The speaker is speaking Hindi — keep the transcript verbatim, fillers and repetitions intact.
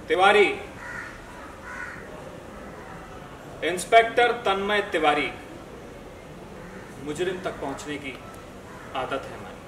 तिवारी, इंस्पेक्टर तन्मय तिवारी, मुजरिम तक पहुंचने की आदत है हमारी।